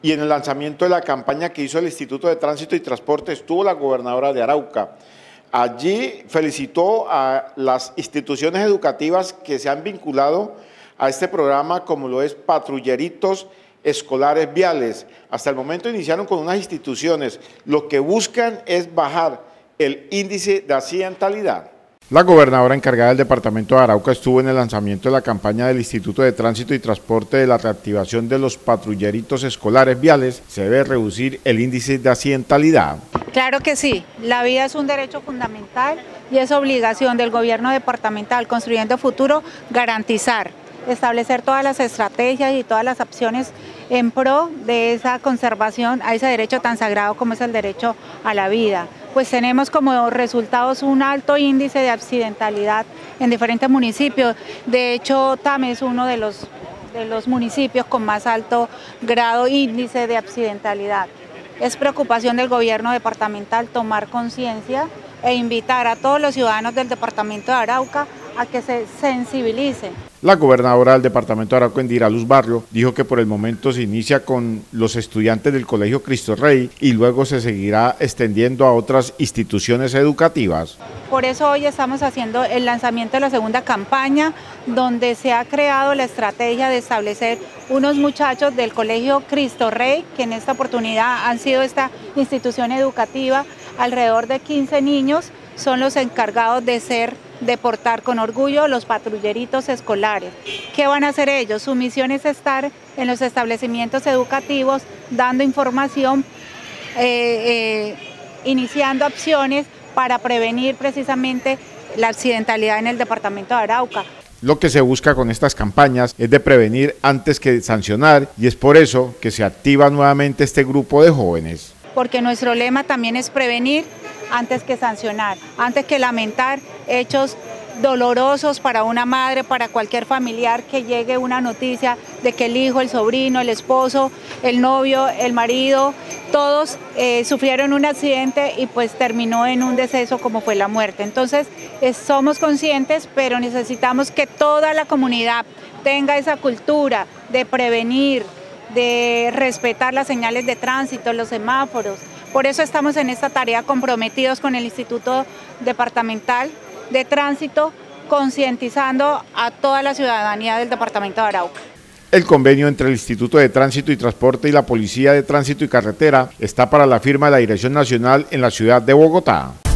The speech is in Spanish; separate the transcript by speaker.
Speaker 1: Y en el lanzamiento de la campaña que hizo el Instituto de Tránsito y Transporte estuvo la gobernadora de Arauca. Allí felicitó a las instituciones educativas que se han vinculado a este programa, como lo es Patrulleritos Escolares Viales. Hasta el momento iniciaron con unas instituciones. Lo que buscan es bajar el índice de accidentalidad. La gobernadora encargada del departamento de Arauca estuvo en el lanzamiento de la campaña del Instituto de Tránsito y Transporte de la reactivación de los patrulleritos escolares viales. Se debe reducir el índice de accidentalidad.
Speaker 2: Claro que sí, la vida es un derecho fundamental y es obligación del gobierno departamental, Construyendo Futuro, garantizar, establecer todas las estrategias y todas las acciones en pro de esa conservación a ese derecho tan sagrado como es el derecho a la vida. Pues tenemos como resultados un alto índice de accidentalidad en diferentes municipios. De hecho, Tame es uno de los municipios con más alto grado índice de accidentalidad. Es preocupación del gobierno departamental tomar conciencia e invitar a todos los ciudadanos del departamento de Arauca a que se sensibilicen.
Speaker 1: La gobernadora del departamento de Arauca, Indira Luz Barrio, dijo que por el momento se inicia con los estudiantes del Colegio Cristo Rey y luego se seguirá extendiendo a otras instituciones educativas.
Speaker 2: Por eso hoy estamos haciendo el lanzamiento de la segunda campaña, donde se ha creado la estrategia de establecer unos muchachos del Colegio Cristo Rey, que en esta oportunidad han sido esta institución educativa, alrededor de 15 niños, son los encargados de portar con orgullo los patrulleritos escolares. ¿Qué van a hacer ellos? Su misión es estar en los establecimientos educativos dando información, iniciando acciones para prevenir precisamente la accidentalidad en el departamento de Arauca.
Speaker 1: Lo que se busca con estas campañas es de prevenir antes que sancionar, y es por eso que se activa nuevamente este grupo de jóvenes.
Speaker 2: Porque nuestro lema también es prevenir antes que sancionar, antes que lamentar hechos dolorosos para una madre, para cualquier familiar, que llegue una noticia de que el hijo, el sobrino, el esposo, el novio, el marido, todos sufrieron un accidente y pues terminó en un deceso como fue la muerte. Entonces somos conscientes, pero necesitamos que toda la comunidad tenga esa cultura de prevenir, de respetar las señales de tránsito, los semáforos. Por eso estamos en esta tarea comprometidos con el Instituto Departamental de Tránsito, concientizando a toda la ciudadanía del departamento de Arauca.
Speaker 1: El convenio entre el Instituto de Tránsito y Transporte y la Policía de Tránsito y Carretera está para la firma de la Dirección Nacional en la ciudad de Bogotá.